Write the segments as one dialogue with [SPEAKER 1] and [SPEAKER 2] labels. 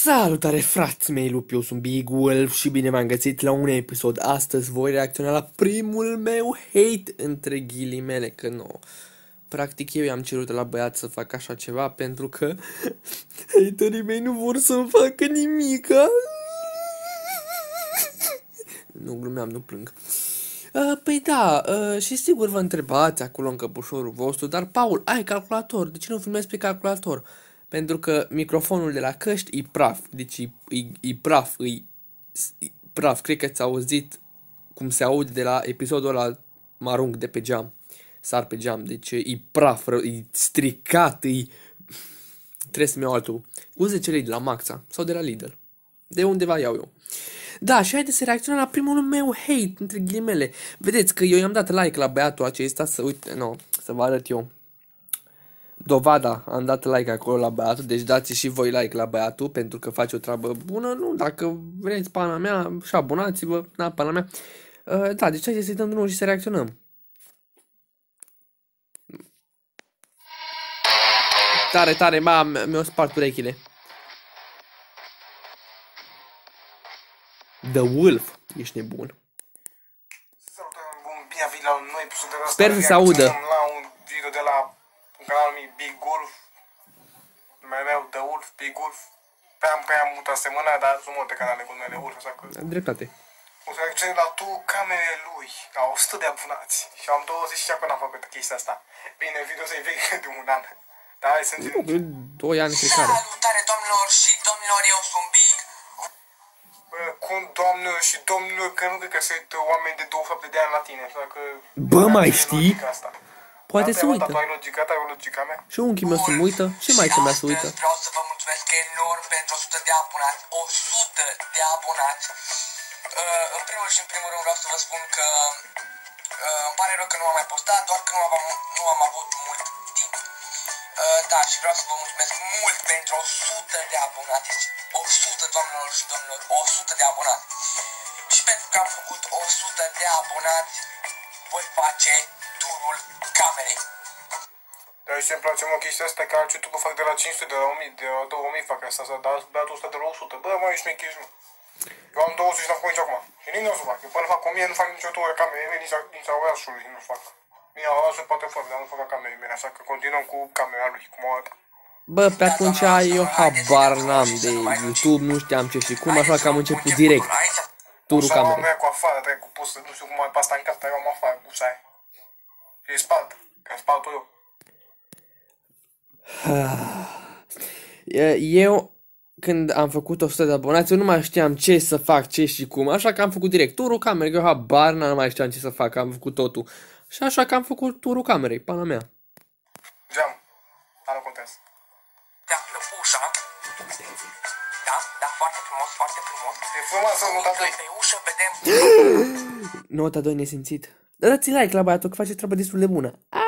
[SPEAKER 1] Salutare frați mei lupi, eu sunt Big Wolf și bine v-am găsit la un episod. Astăzi voi reacționa la primul meu hate între ghilimele, că nu. Practic eu i-am cerut la băiat să fac așa ceva pentru că haterii mei nu vor să-mi facă nimica. Nu glumeam, nu plâng. Păi da, și sigur vă întrebați acolo în căpușorul vostru, dar Paul, ai calculator, de ce nu filmezi pe calculator? Pentru că microfonul de la căști e praf, deci e praf, e praf, cred că ți-a auzit cum se aude de la episodul ăla, mă arunc de pe geam, sar pe geam, deci e praf, e stricat, trebuie să-mi iau altul. Uze cele de la Maxa sau de la Lidl, de undeva iau eu. Da, și haideți să reacționăm la primul meu hate, între ghilimele. Vedeți că eu i-am dat like la băiatul acesta, să uite, nu, să vă arăt eu. Dovada, am dat like acolo la băiatul, deci dați și voi like la băiatul, pentru că face o treabă bună, nu, dacă vreți pana mea, și abonați-vă, na, pana mea. Da, deci haideți să-i dăm drumul și să reacționăm. Tare, tare, mi-au spart urechile. The Wolf, ești nebun.
[SPEAKER 2] Bine a venit la un nou episod de
[SPEAKER 1] Sper să se audă.
[SPEAKER 2] La un video de la canalul meu Big Wolf. Numele meu The Wolf, Big Wolf. Pe am mult asemănarea, dar sunt multe canale cu numele Wolf, așa că...
[SPEAKER 1] Dreptate.
[SPEAKER 2] O să reacționez la tu camerele lui, la 100 de abonați. Și am 20 și acum n-am făcut chestia asta. Bine, video să-i vechi de un an. Dar hai să încerc.
[SPEAKER 1] 2 ani fiecare.
[SPEAKER 3] Salutare doamnelor și domnilor, eu sunt Big.
[SPEAKER 2] Cum doamnă și domnilor, că nu cred că se uită oameni de 27 de ani la tine, așa că...
[SPEAKER 1] Bă, mai știi? Poate se uită.
[SPEAKER 2] Tu ai logica mea?
[SPEAKER 1] Și unchiul meu se uită, și maica mea se uită.
[SPEAKER 3] Vreau să vă mulțumesc enorm pentru 100 de abonați. 100 de abonați. În primul și în primul rând vreau să vă spun că îmi pare rău că nu am mai postat, doar că nu am avut mult timp. Da, și vreau să vă mulțumesc mult pentru 100 de abonați. 100, doamnelor și domnilor, 100 de abonați. Și pentru că am făcut 100 de abonați, voi face turul camerei.
[SPEAKER 2] Dar și îmi place mă chestia asta, că alții YouTube fac de la 500, de la 1000, de la 2000 fac asta, dar băiatul ăsta de la 100. Bă, mai ești mechezi, mă. Eu am 20 și n-am făcut nici acum. Și nici nu o să fac. Eu până fac 1000, nu fac nicio tură camerei, nici a orașului nu fac. Mie a orașului poate fac, dar nu fac camerei mele, așa că continuăm cu camera lui, cum o arată.
[SPEAKER 1] Bă, pe atunci eu habar n-am de YouTube, nu știam ce și cum, așa că am început direct turul camerei.
[SPEAKER 2] Mea cu afară, trebuie cu pusă, nu știu cum mai pe asta în casă, eu am afară, cu ușa aia. Și îi spart, că spart-o eu.
[SPEAKER 1] Eu, când am făcut 100 de abonați, eu nu mai știam ce să fac, ce și cum, așa că am făcut direct turul camerei, eu habar n-am mai știam ce să fac, am făcut totul. Și așa că am făcut turul camerei, pana mea.
[SPEAKER 2] Geam, dar nu contează.
[SPEAKER 3] Da, ușa. Da, foarte frumos, foarte frumos.
[SPEAKER 2] E frumoasă nota 2.
[SPEAKER 3] Pe ușă vedem...
[SPEAKER 1] Nota 2 nesimțit. Dați like la băiatul că face treabă destul de bună.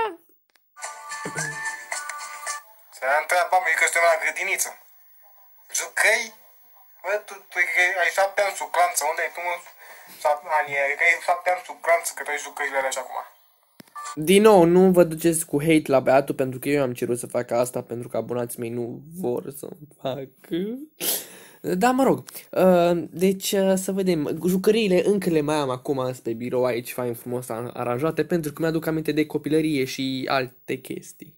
[SPEAKER 2] Se întreabă mă, că suntem la grădiniță. Jucăi? Bă, tu ai 7 ani sub clanță, unde ai tu mă? 7 ani, că ai 7 ani sub clanță, că tu ai jucăile alea și acum.
[SPEAKER 1] Din nou, nu vă duceți cu hate la băiatul pentru că eu am cerut să fac asta pentru că abonații mei nu vor să facă. Da, mă rog. Deci, să vedem. Jucăriile încă le mai am acum pe birou aici, fain frumos aranjate, pentru că mi-aduc aminte de copilărie și alte chestii.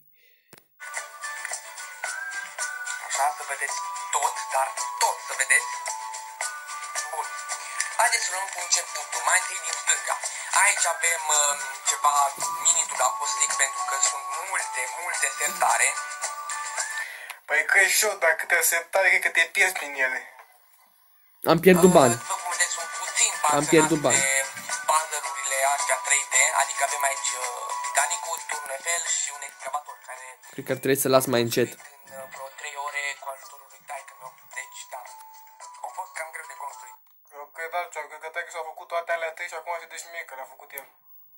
[SPEAKER 3] Așa, să vedeți tot, dar tot să vedeți. Bun. Haideți să luăm cu începutul. Mai întâi din stânga. Aici avem ceva mini-dulap, o să zic, pentru că sunt multe sertare.
[SPEAKER 2] Păi că și eu, dacă te sertare, cred că te pierzi prin ele.
[SPEAKER 1] Am pierdut bani.
[SPEAKER 3] După cum vedeți, sunt puțin
[SPEAKER 1] Am pierdut bani.
[SPEAKER 3] puzzle-urile astea 3D, adică avem aici Titanicul, Turnul Eiffel și un excavator care...
[SPEAKER 1] Cred că ar trebui să las mai încet.
[SPEAKER 3] În vreo 3 ore cu ajutorul lui taică-meu, deci da, au fost cam greu de construit.
[SPEAKER 2] Eu cred altceva, cred că taică s-au făcut toate alea 3 și acum se deci mie că le-a făcut el.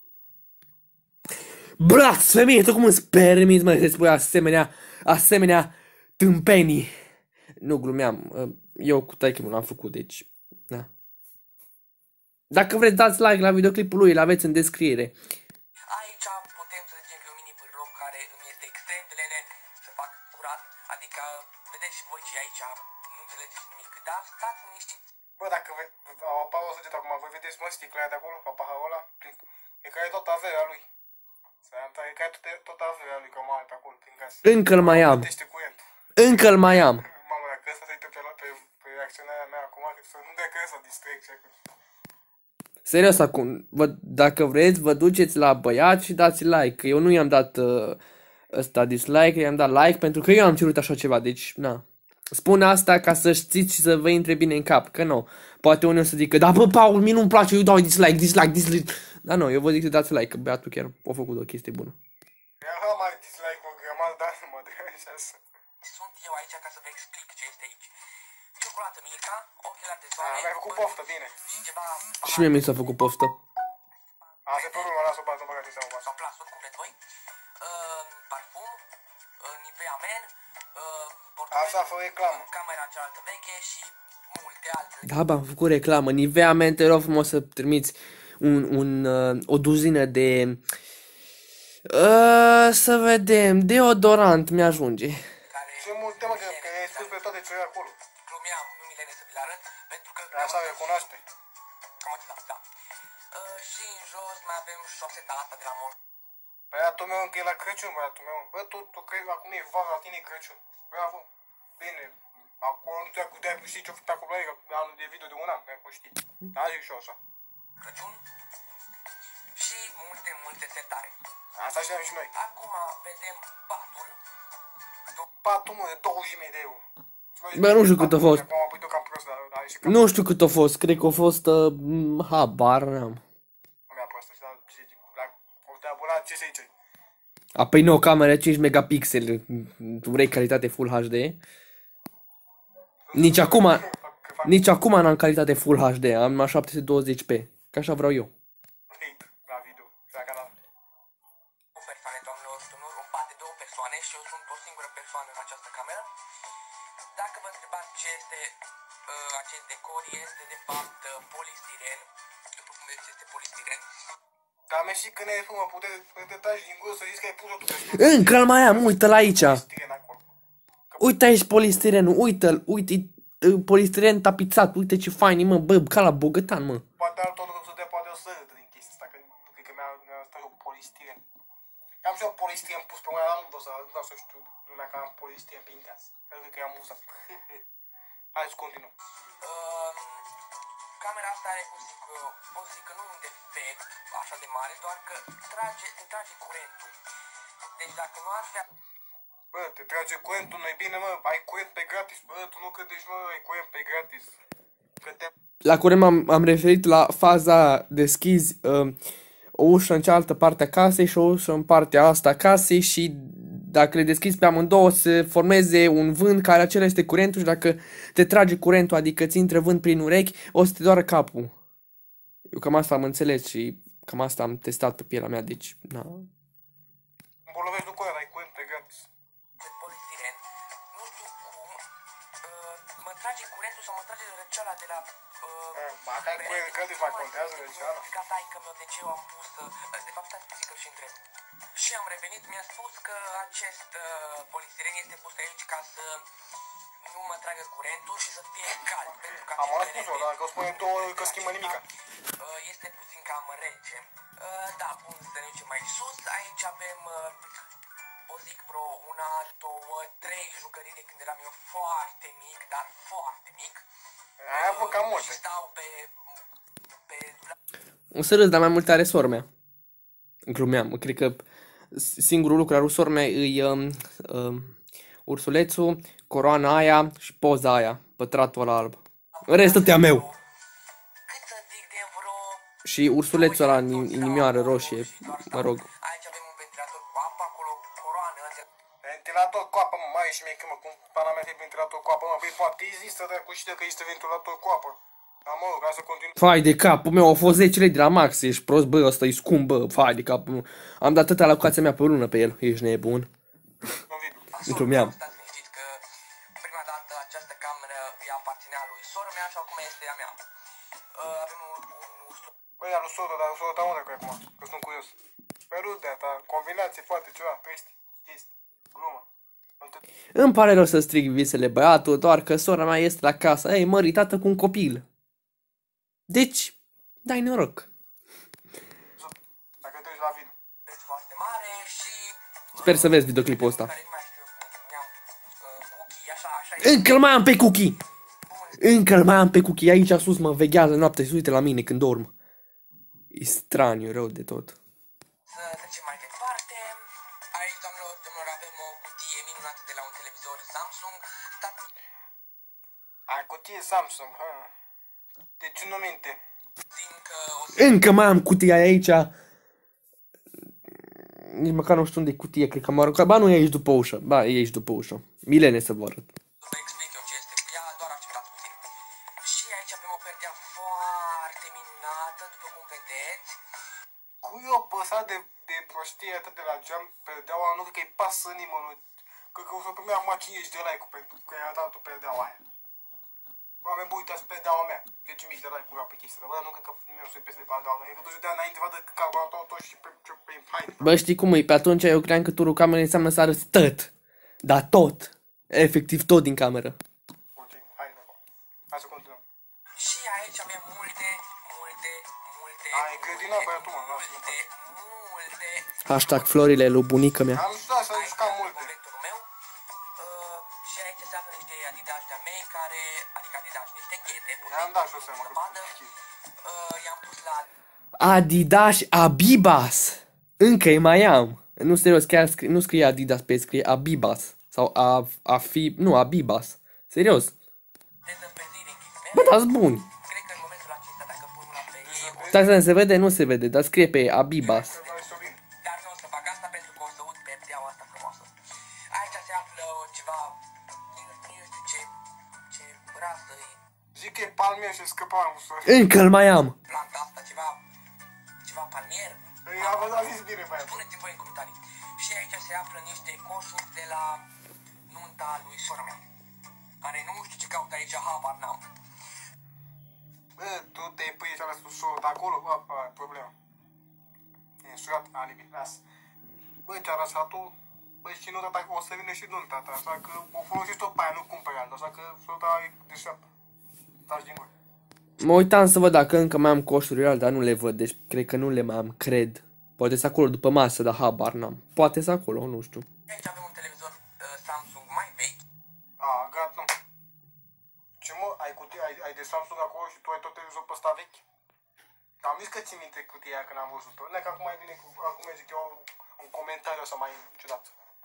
[SPEAKER 1] Blasfemie, tu cum îți permiți, mă, să spui asemenea tâmpenii. Nu glumeam, eu cu taică-meu l-am făcut, deci, da. Dacă vreți, dați like la videoclipul lui, îl aveți în descriere.
[SPEAKER 3] Aici putem să zicem că e un mini pârlop care îmi este extrem de lene să fac curat, adică vedeți și voi ce aici, nu înțelegeți nimic. dar stați liniștiți.
[SPEAKER 2] Bă, dacă apare o săgetă acum, voi vedeți, mă, sticla aia de acolo, ca paharul ăla? E că e tot averea lui. E că e tot averea lui, că mare pe acolo, prin casă.
[SPEAKER 1] Încă-l mai am.
[SPEAKER 2] Plătește curent.
[SPEAKER 1] Încă-l mai am.
[SPEAKER 2] Mamă, dacă ăsta se uită pe reacționarea mea acum, că să nu dea că ăsta distracție.
[SPEAKER 1] Serios acum, dacă vreți, vă duceți la băiat și dați like. Eu nu i-am dat ăsta dislike, i-am dat like pentru că eu am cerut așa ceva, deci, na. Spun asta ca să știți și să vă intre bine în cap, că nu. Poate unii o să zică, da bă, Paul, mie nu-mi place, eu dau dislike. Dar nu, eu vă zic să dați like, că băiatul chiar a făcut o chestie bună.
[SPEAKER 2] Aha, mai dislike o grămadă, dar nu mă deranjează.
[SPEAKER 3] Sunt eu aici ca să vă explic ce este aici. Ciocolată Milka, ochelari de soare...
[SPEAKER 2] Mi-ai făcut poftă, bine.
[SPEAKER 3] Și ceva...
[SPEAKER 1] Și mie mi s-a făcut poftă.
[SPEAKER 2] Asta e pe urmă, las-o bată, mă gătiți seama.
[SPEAKER 3] Sau plasuri, cum vreți voi. Parfum, Nivea Men,
[SPEAKER 2] Asta fă reclamă.
[SPEAKER 3] camera cealaltă veche și multe altele.
[SPEAKER 1] Da, bă, am făcut reclamă. Nivea Men, te rog frumos să trimiți o duzină de... să vedem, deodorant mi-ajunge.
[SPEAKER 2] Ce multe, mă, că ai spus pe toate ce e acolo.
[SPEAKER 3] Glumeam, nu mi le să vi le arăt, pentru că...
[SPEAKER 2] Asta recunoaște.
[SPEAKER 3] Cam atâta, da. Și în jos mai avem șoseta asta de la mor.
[SPEAKER 2] Băiatul meu încă e la Crăciun, băiatul meu. Bă, tu crezi acum e vara, la tine e Crăciun. Bravo. Bine. Acolo nu te-ai știi ce-o făcut acolo, că anul de video de un an, că știi. Da, zic și eu așa.
[SPEAKER 3] Crăciun și multe setare.
[SPEAKER 2] Asta știam și noi.
[SPEAKER 3] Acum vedem patul.
[SPEAKER 2] Patul, mă, de 20.000 de euro.
[SPEAKER 1] Bă, nu știu cât a fost.
[SPEAKER 2] Acum am pus-o cam prost, dar are și cam...
[SPEAKER 1] Nu știu cât a fost, cred că a fost, habar n-am.
[SPEAKER 2] Nu mi-a prostă, și la o te abonat, ce să zice?
[SPEAKER 1] A, păi nu, o cameră 5 megapixeli, vrei calitate Full HD? Nici acum n-am calitate Full HD, am 720p, că așa vreau eu.
[SPEAKER 2] La video, la canal.
[SPEAKER 3] O persoane, doamnelor și domnilor, un pat de 2 persoane și eu sunt o singură persoană în această cameră. Dacă vă întrebați ce este acest decor, este de fapt polistiren. După cum vedeți, este polistiren.
[SPEAKER 2] Dar mersi că ne-ai spus, mă, te taci din gură să zici că ai pus-o tu.
[SPEAKER 1] Încă-l mai am, uite-l aici.
[SPEAKER 2] Polistiren acolo.
[SPEAKER 1] Uite aici polistirenul, uite-l, uite, polistiren tapizat, uite ce fain e, mă, bă, ca la bogătan, mă.
[SPEAKER 2] Poate altul o să dea, poate o să râdă din chestia asta, că nu cred că mi-a stat eu polistiren. Am și eu polistiren pus pe mâna, dar nu vreau să știu lumea că am polistiren pe inteaz. Cred că i-am uzat. Hai să continuăm.
[SPEAKER 3] Camera asta are, pot să zic că nu e un defect așa de mare, doar că te trage curentul. Deci dacă nu ar fi...
[SPEAKER 2] Bă, te trage curentul, nu-i bine, mă, ai curent pe gratis. Bă, tu nu credești, mă, ai curent pe gratis. Că te...
[SPEAKER 1] La curent m-am referit la faza deschizi o ușă în cealaltă parte a casei și o ușă în partea asta a casei și dacă le deschizi pe amândouă se formeze un vânt care acela este curentul și dacă te trage curentul, adică ți intră vânt prin urechi, o să te doară capul. Eu cam asta am înțeles și cam asta am testat pe pielea mea, deci, na.
[SPEAKER 2] Îmbolnăvești după aia, ai curent pe gratis.
[SPEAKER 3] polistiren, nu știu cum, mă trage curentul sau mă trage răceala de la...
[SPEAKER 2] Dacă ai curent gratis, mai contează răceala?
[SPEAKER 3] Ca taică meu, de ce eu am pus... De fapt, stai puțin că și întreb. Și am revenit, mi-a spus că acest polistiren este pus aici ca să nu mă tragă curentul și să fie cald. Pentru că
[SPEAKER 2] Am spus-o, dar că o spune două că schimbă nimica.
[SPEAKER 3] Este puțin cam rece. Da, bun, să ne ducem mai sus. Aici avem, o zic vreo 1, 2, 3 jucării de când eram eu foarte mic, dar foarte mic.
[SPEAKER 2] Ai avut cam multe.
[SPEAKER 3] Și stau pe...
[SPEAKER 1] O să râs, dar mai multe are sora mea. Glumeam, cred că singurul lucru al sora mea e ursulețul, coroana aia și poza aia, pătratul ăla alb. În rest ătea meu.
[SPEAKER 3] Cât să zic de vreo...
[SPEAKER 1] Și ursulețul ăla în inimioară roșie, mă rog.
[SPEAKER 3] Aici avem un ventilator cu apă, acolo coroană.
[SPEAKER 2] Ventilator cu apă, mă, mai ești mie, mă, cum pana mea e ventilator cu apă, mă, băi, poate există, dar cu știe că este ventilator cu apă. Dar mă rog, să continui.
[SPEAKER 1] Fai de capul meu, au fost 10 lei de la Max, ești prost, bă, ăsta e scump, bă, fai de capul meu. Am dat atâta alocația mea pe lună pe el, ești nebun. Glumeam.
[SPEAKER 3] Stați liniștiți că prima dată această cameră îi aparținea lui sora mea și acum este a mea. Avem un
[SPEAKER 2] Băi, alu sora, dar sora ta unde cu acum? Că sunt curios. Pe rudea ta, combinație, poate ceva, trist, chestii, glumă.
[SPEAKER 1] Îmi pare rău să strig visele, băiatul, doar că sora mea este la casă. Ei, măritată cu un copil. Deci, dai noroc.
[SPEAKER 2] Dacă te uiți la video.
[SPEAKER 3] foarte mare și...
[SPEAKER 1] Sper să vezi videoclipul ăsta.
[SPEAKER 3] Care nu mai știu cum spuneam, cookie, așa e.
[SPEAKER 1] Încă-l mai am pe Cookie! Încă-l mai am pe Cookie aici sus, mă veghează noaptea și se uite la mine când dorm. E straniu, rău de tot.
[SPEAKER 3] Să trecem mai departe. Aici, doamnelor, domnilor, avem o cutie minunată de la un televizor Samsung.
[SPEAKER 2] Ai cutie Samsung, ha? Deci nu minte.
[SPEAKER 3] Fiindcă o să...
[SPEAKER 1] Încă mai am cutia aici. Nici măcar nu știu unde e cutie, cred că am aruncat. Ba, nu e aici după ușă. Ba, e aici după ușă. Milene să vă arăt.
[SPEAKER 3] vă explic eu ce este cu ea, doar așteptați puțin. Și aici avem o perdea foarte minunată, după cum vedeți.
[SPEAKER 2] Cui o păsat de prostie atât de la geam perdeaua, nu cred că-i pasă nimănui. Cred că o să primi acum 50 de like pentru că i-a dat o perdeaua aia. Oameni buni, uitați perdeaua mea. 10.000 de like-uri pe chestia, bă, nu cred că nimeni o să-i peste de perdeaua mea. Cred că duce de înainte, vadă calculatorul tot și pe haine.
[SPEAKER 1] Bă, știi cum e? Pe atunci eu cream că turul camerei înseamnă să arăți tot. Dar tot. Efectiv tot din cameră.
[SPEAKER 2] Ok, hai de acolo. Hai să continuăm.
[SPEAKER 3] Și aici avem multe.
[SPEAKER 2] Ai grădina, băiatul, mă, lasă-mă.
[SPEAKER 3] Multe.
[SPEAKER 1] Hashtag florile lui bunica mea.
[SPEAKER 2] Am jucat, să jucam multe.
[SPEAKER 3] Convectorul meu. Și aici se află niște Adidas de-a mei care, adică Adidas, niște ghete.
[SPEAKER 2] I-am dat și o seama că
[SPEAKER 3] I-am pus la...
[SPEAKER 1] Adidas Abibas. Încă îi mai am. Nu, serios, chiar nu scrie Adidas pe scrie Abibas. Sau nu, Abibas. Serios.
[SPEAKER 3] dezăpeziri în ghimele.
[SPEAKER 1] Bă, dați buni.
[SPEAKER 3] Cred că în momentul acesta, dacă pun una pe ei,
[SPEAKER 1] Stai să se vede, nu se vede, dar scrie pe Abibas.
[SPEAKER 3] dar nu o să fac asta pentru că o să ud perdeaua asta frumoasă. Aici se află ceva, nu știu ce rasă e
[SPEAKER 2] Zic că e palmier și scăpam cu soare.
[SPEAKER 1] Încă-l mai am.
[SPEAKER 3] planta asta, ceva palmier.
[SPEAKER 2] A zis bine, băiat.
[SPEAKER 3] Spuneți-mi voi în comentarii. Și aici se află niște coșuri de la nunta lui sora mea, care nu știu ce caută aici, habar n-am.
[SPEAKER 2] Bă, tu te-ai pui și-a lăsat ușor de acolo, bă, problema. E însurat, alibi, lasă. Bă, ce-a lăsat tu? Bă, și nu tata, o să vină și nunta ta, așa că o folosești tot pe aia, nu cumperi altă, așa că sora ta e deșteaptă. Taci din gură.
[SPEAKER 1] Mă uitam să văd dacă încă mai am coșurile alea, dar nu le văd, deci cred că nu le mai am, cred. Poate să acolo după masă, dar habar n-am. Poate să acolo, nu știu.
[SPEAKER 3] Aici avem un televizor Samsung mai vechi.
[SPEAKER 2] Gata. Ce mă, ai de Samsung acolo și tu ai tot televizorul pe ăsta vechi? Am zis că țin minte cutia aia când am văzut-o. Nu, că acum mai bine, acum zic eu un comentariu ăsta mai ciudat.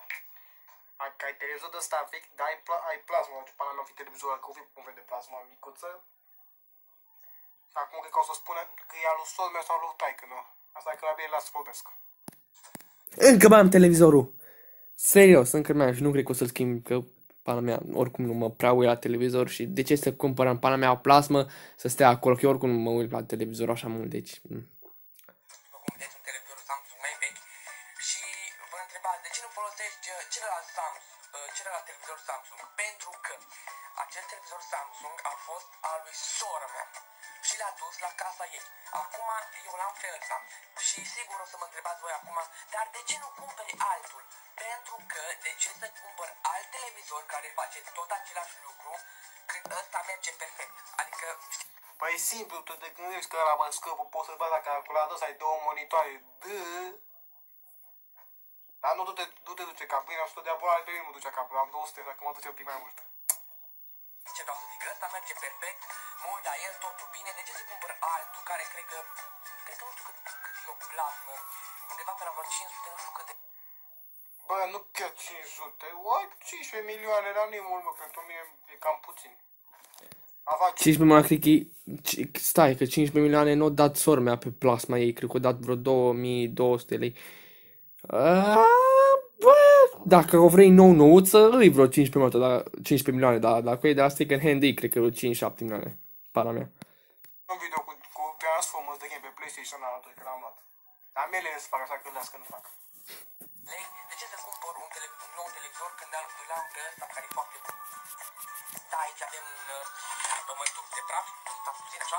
[SPEAKER 2] Că ai televizor de ăsta vechi, dar ai plasmă, ce până nu fi televizor, că o fi un fel de plasmă micuță. Acum cred că o să spună că e al lui sol meu sau lui taică, nu? Asta e că la bine las să vorbesc.
[SPEAKER 1] Încă mai am televizorul. Serios, încă mai am și nu cred că o să-l schimb, că pana mea oricum nu mă prea uit la televizor și de ce să cumpărăm pana mea o plasmă să stea acolo, că eu oricum nu mă uit la televizor așa mult, deci...
[SPEAKER 3] După cum vedeți, un televizor Samsung mai vechi. Și vă întrebați, de ce nu folosești celălalt televizor Samsung? Pentru că acel televizor Samsung a fost al lui sora mea și l-a dus la casa ei. Acum eu l-am pe ăsta și sigur o să mă întrebați voi acum, dar de ce nu cumperi altul? Pentru că de ce să cumpăr alt televizor care face tot același lucru când ăsta merge perfect? Adică...
[SPEAKER 2] Păi e simplu, tu te gândești că ăla mă scăpă, poți să-l bagi la calculator, să ai două monitoare. Dar nu te duce capul, bine, 100 de abonate pe mine mă duce capul, am 200, dacă mă duce un pic mai mult.
[SPEAKER 3] Ce vreau să zic, ăsta merge perfect, mă uit la el, totul bine, de ce să cumpăr altul care cred că nu știu cât e o plasmă, undeva pe la vreo 500, nu știu câte.
[SPEAKER 2] Bă, nu chiar 500, oi, 15 milioane, dar nu e mult, mă, pentru mine e cam puțin.
[SPEAKER 1] 15 milioane, cred că stai, că 15 milioane nu o dat sora mea pe plasma ei, cred că o dat vreo 2200 lei. Bă, dacă o vrei nou-nouță, îi vreo 15 milioane, dar dacă e de la second hand, cred că vreo 5-7 milioane, para mea.
[SPEAKER 2] Un video cu Transformers de game pe PlayStation la altul, că l-am luat. Dar mele să fac așa, că las că nu fac.
[SPEAKER 3] De ce să cumpăr un nou televizor când îl am pe ăsta care e foarte bun? Da, aici avem un măituc de praf, asta puțin așa.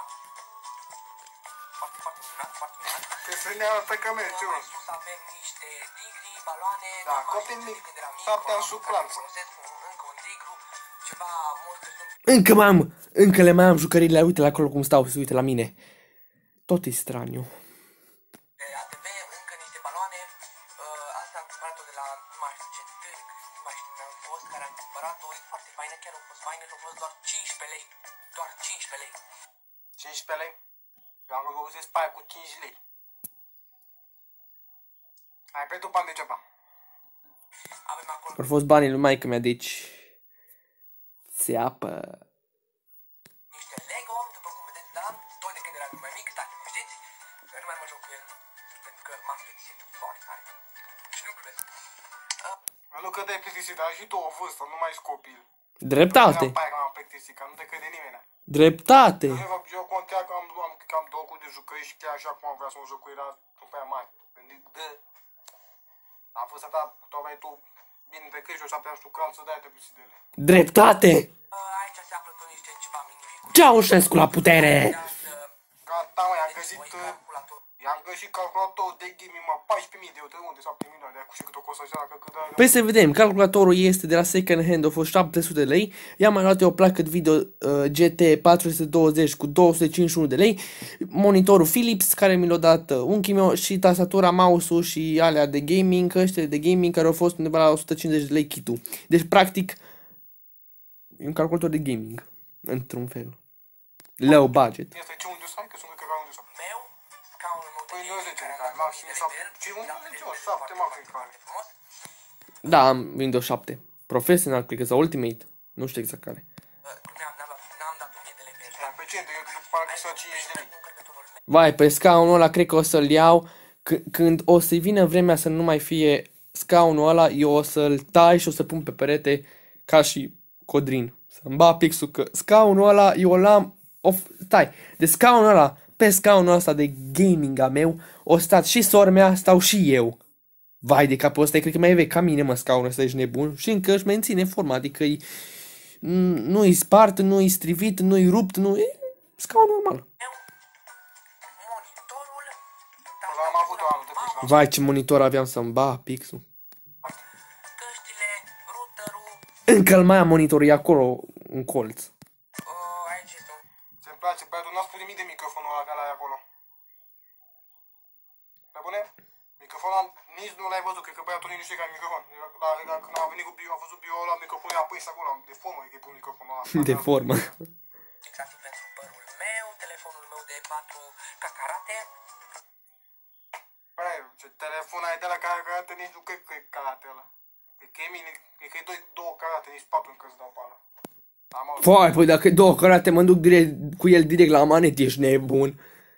[SPEAKER 3] Foarte minunat, foarte minunat.
[SPEAKER 2] Te să ne arată că merge, mă.
[SPEAKER 3] Sus avem niște tigri, baloane.
[SPEAKER 2] Da, copil mic. 7 ani sub clanță.
[SPEAKER 3] Încă un tigru, ceva morți sunt.
[SPEAKER 1] Încă le mai am jucările, uite-le acolo cum stau, se uită la mine. Tot e straniu.
[SPEAKER 3] ATV, încă niște baloane. Asta am cumpărat-o de la, nu mai știu ce târg, nu mai știu, mi-am fost care am cumpărat-o. E foarte faină, chiar au fost faină, au fost doar 15 lei. Doar 15 lei.
[SPEAKER 2] 15 lei? Eu am găsit pe aia cu 5 lei. Ai pe tu bani degeaba.
[SPEAKER 3] Avem acolo
[SPEAKER 1] Au fost banii lui maică mea, deci... Țeapă.
[SPEAKER 3] niște Lego, după cum vedeți, da? Tot de când eram mai mic, da, știți? Eu nu mai mă joc cu el, pentru că m-am plictisit foarte tare. Și nu glumesc.
[SPEAKER 2] Nu că te-ai plictisit, ai și tu o vârstă, nu mai ești copil.
[SPEAKER 1] Dreptate.
[SPEAKER 2] Nu că m-am plictisit, că nu te crede nimeni.
[SPEAKER 1] Dreptate.
[SPEAKER 2] Eu contea că am două cu de jucări și chiar așa cum am vrea să mă joc cu era după aia mare. Gândic, dă. Am fost ta, tocmai tu, bine te crești, o 7 ani știu cranță, de-aia te plictisit de ele.
[SPEAKER 1] Dreptate.
[SPEAKER 3] Aici se află tot niște ceva minifiguri.
[SPEAKER 1] Ceaușescu la putere.
[SPEAKER 2] Gata, mă, i-am găsit calculator de gaming, mă, 14.000 de euro, de unde 7.000 de euro, și cât o costă așa, că cât de aia.
[SPEAKER 1] Păi să vedem, calculatorul este de la second hand, a fost 700 de lei. I-am mai luat eu o placă de video GT 420 cu 251 de lei. Monitorul Philips, care mi l-a dat unchiul meu, și tastatura, mouse-ul și alea de gaming, ăștia de gaming, care au fost undeva la 150 de lei kit-ul. Deci, practic, e un calculator de gaming, într-un fel. Low budget.
[SPEAKER 2] Este ce unde să ai, că sunt că unde să ai.
[SPEAKER 3] Meu, scaunul meu
[SPEAKER 2] Păi 90 de care, maxim 7, ce unde ce 7 maxim care.
[SPEAKER 1] Da, am Windows 7. Professional, cred că, sau Ultimate. Nu știu exact care.
[SPEAKER 3] N-am dat 1000 de lei pe el.
[SPEAKER 2] Pe ce, de parcă să 50 de lei.
[SPEAKER 1] Vai, pe scaunul ăla cred că o să-l iau când o să-i vină vremea să nu mai fie scaunul ăla, eu o să-l tai și o să pun pe perete ca și Codrin. Să-mi bat pixul că scaunul ăla eu l-am... Stai, de scaunul ăla, pe scaunul ăsta de gaming a meu, o stat și sora mea, stau și eu. Vai de capul ăsta, cred că mai e vechi ca mine, mă, scaunul ăsta, ești nebun. Și încă își menține forma, adică nu-i spart, nu-i strivit, nu-i rupt, nu e scaun normal.
[SPEAKER 3] Monitorul,
[SPEAKER 2] Am avut o anul de pixel.
[SPEAKER 1] Vai, ce monitor aveam să-mi bat pixul.
[SPEAKER 3] căștile, routerul,
[SPEAKER 1] Încă-l mai am monitorul, e acolo, în colț.
[SPEAKER 3] aici este un...
[SPEAKER 2] Ce-mi place, băiatul, n-a spus nimic de microfonul ăla care l-ai acolo. Pe bune? Microfonul ăla nici nu l-ai văzut, cred că băiatul nici nu știe că ai microfon. Când a venit cu bio, a văzut bio ăla, microfonul i-a prins acolo, de formă, e că e pun microfonul ăla.
[SPEAKER 1] De formă.
[SPEAKER 3] Fixativ pentru părul meu, telefonul meu de 4 cacarate.
[SPEAKER 2] Băi, ce telefon ai de la carate, nici nu cred că e carate ăla. Cred că e mine, cred că e două carate, nici 4 încă îți dau pe ăla. Am auzit.
[SPEAKER 1] Vai, păi dacă e două carate mă duc direct, cu el direct la manet, ești nebun.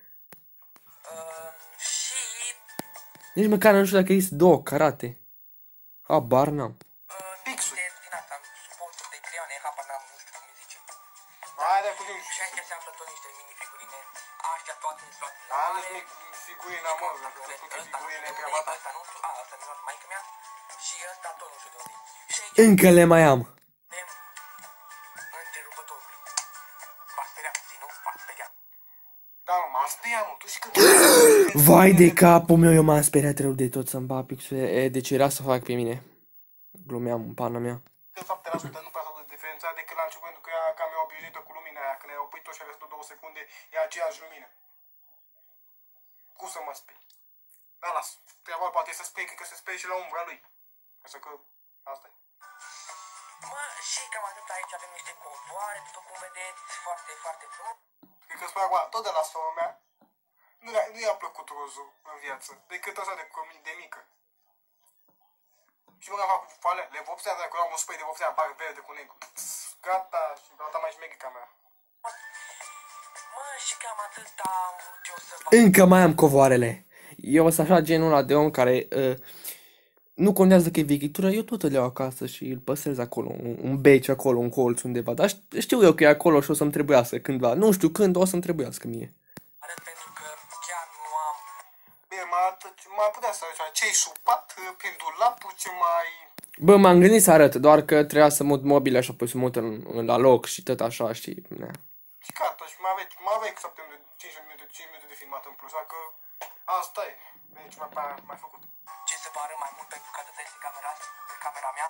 [SPEAKER 3] Și
[SPEAKER 1] Nici măcar nu știu dacă există două carate. Habar n-am.
[SPEAKER 2] Pixul.
[SPEAKER 3] din asta, suporturi de creioane, habar n-am, nu știu cum îi zice.
[SPEAKER 2] Hai de cu
[SPEAKER 3] Și aici se află tot niște minifigurine, aștia toate luate la
[SPEAKER 2] am
[SPEAKER 3] mare.
[SPEAKER 2] nici figurina, mă, că se putea figurine treaba ta.
[SPEAKER 3] Ăsta nu știu, ăsta mi-a luat maică mea. Și ăsta tot nu știu de unde e. Și aici
[SPEAKER 1] Încă le mai am.
[SPEAKER 3] avem întrerupătorul. V-ați speriat puțin, nu? V-ați speriat.
[SPEAKER 2] Da, mă, m-am speriat, mă, tu și că...
[SPEAKER 1] Vai de capul meu, eu m-am speriat rău de tot să-mi bat pixul. Deci era să fac pe mine. Glumeam în pana mea.
[SPEAKER 2] Că 7% nu prea s-au diferențiat decât la început, pentru că ea cam e obișnuită cu lumina aia. Când ai oprit-o și a lăsat 2 secunde, e aceeași lumină. Cum să mă speri? Da, las. Treaba poate să speri, cred că se sperie și la umbra lui. Așa că asta e.
[SPEAKER 3] Mă, și cam atât aici avem niște covoare, după cum vedeți, foarte, foarte frumos.
[SPEAKER 2] Cred că spune acum, tot de la sora mea, nu i-a plăcut rozul în viață, decât așa de mică. Și mă fac cu fale, le vopsea, dacă am un spray de vopsea, apare verde cu negru. Gata, și gata mai șmeche ca mea.
[SPEAKER 3] Mă, și cam atât am vrut eu să fac.
[SPEAKER 1] Încă mai am covoarele. Eu sunt așa genul ăla de om care nu contează că e vechitură, eu tot îl iau acasă și îl păstrez acolo, un beci acolo, un colț undeva. Dar știu eu că e acolo și o să-mi trebuiască cândva. Nu știu când, o să-mi trebuiască mie.
[SPEAKER 3] Arăt pentru că chiar nu am.
[SPEAKER 2] Bine, mai putea să așa, ce-ai supat prin dulapul, ce mai...
[SPEAKER 1] Bă, m-am gândit să arăt, doar că trebuia să mut mobile așa, apoi să mut la loc și tot așa, știi, na.
[SPEAKER 2] Și gata, și mai aveai 5 minute de filmat în plus, că asta e. Nici mai făcut.
[SPEAKER 3] Ce să vă arăt mai mult pentru că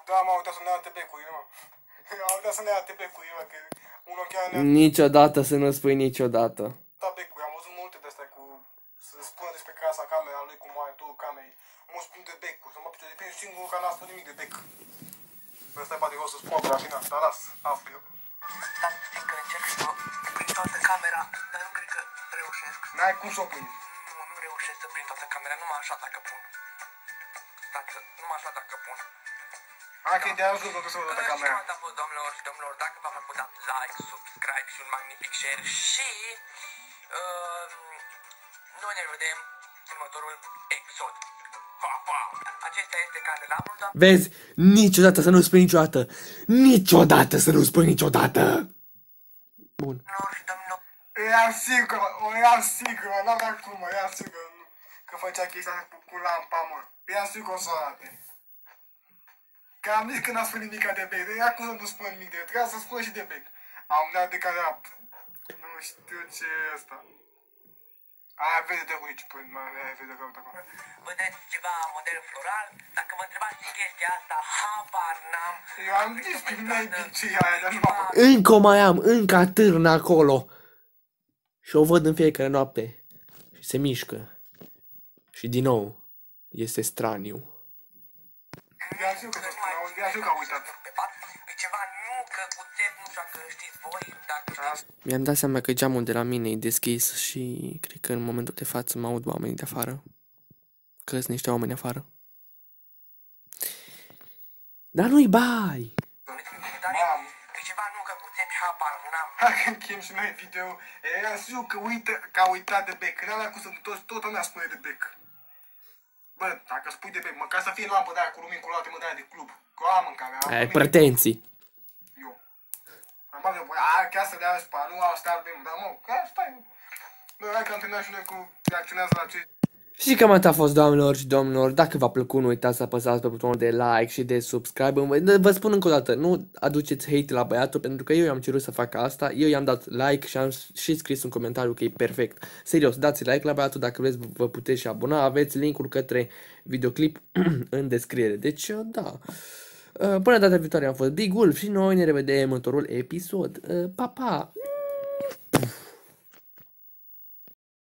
[SPEAKER 2] Da, m-a uitat să ne ia tebecurile, mă. M-a uitat să ne ia tebecurile, mă, că unul chiar ne-a
[SPEAKER 1] Niciodată să nu spui niciodată.
[SPEAKER 2] dat becul. Am văzut multe de-astea cu... Să spună despre casa camera lui, cum are tu camerei. Mă spun de becul, să mă picior de pe singurul care n-a spus nimic de bec. Ăsta e poate că o să spun pe la final, dar las, aflu eu.
[SPEAKER 3] Dar puțin că încerc să prind toată camera, dar nu cred că reușesc.
[SPEAKER 2] N-ai cum să o prinzi.
[SPEAKER 3] Nu reușesc să prind toată camera, numai așa dacă pun. Numai așa dacă pun.
[SPEAKER 2] Hai că e de ajuns o să văd toată camera.
[SPEAKER 3] Și am fost, doamnelor și domnilor, dacă v-am plăcut, dați like, subscribe și un magnific share și noi ne vedem în următorul episod. Pa, pa! Acesta este candelabru, da?
[SPEAKER 1] Vezi? Niciodată să nu spui niciodată. Niciodată să nu spui niciodată. Bun.
[SPEAKER 3] Doamnelor și domnilor,
[SPEAKER 2] Eram sigur, eram sigur, n-aveam cum, mă, eram sigur că făcea chestia asta cu lampa, mă. Eram sigur că o să o arate. Că am zis că n-a spus nimic de bec, era cum să nu spun nimic de bec, trebuia să spună și de bec. Am dat de care nu știu ce e ăsta. Aia vede de aici, păi, aia vede de acolo.
[SPEAKER 3] vedeți ceva model floral? Dacă vă întrebați și chestia asta, habar n-am.
[SPEAKER 2] Eu am zis că maybe ce e aia, dar nu m-am făcut.
[SPEAKER 1] Încă o mai am, încă atârnă acolo. Și o văd în fiecare noapte. Și se mișcă. Și din nou, este straniu.
[SPEAKER 2] Ia știu că ia știu că a uitat.
[SPEAKER 3] Pe pat, e ceva nu căcuțet, nu știu dacă știți voi, dacă știți.
[SPEAKER 1] Mi-am dat seama că geamul de la mine e deschis și cred că în momentul de față mă aud oamenii de afară. Că sunt niște oameni afară. Dar nu-i bai!
[SPEAKER 2] Mam.
[SPEAKER 3] E ceva nu căcuțet, habar n-am.
[SPEAKER 2] Hai că închem și noi video. Era sigur că a uitat de bec. N-am acum să tot lumea spune de bec. Bă, dacă spui de bec, măcar să fie lampă de aia cu lumini colorate, mă, de aia de club. Că o am în camera.
[SPEAKER 1] Ai pretenții.
[SPEAKER 2] Eu. Am băgat, bă, aia chiar să dea spa, nu asta avem, dar mă, că stai. Bă, hai că am terminat și noi cu reacționează la ce...
[SPEAKER 1] Și cam atât a fost, doamnelor și domnilor. Dacă v-a plăcut, nu uitați să apăsați pe butonul de like și de subscribe. Vă spun încă o dată, nu aduceți hate la băiatul, pentru că eu i-am cerut să facă asta. Eu i-am dat like și am și scris un comentariu că e perfect. Serios, dați like la băiatul, dacă vreți vă puteți și abona. Aveți linkul către videoclip în descriere. Deci, da. Până data viitoare am fost Big Wolf și noi ne revedem în următorul episod. Pa, pa!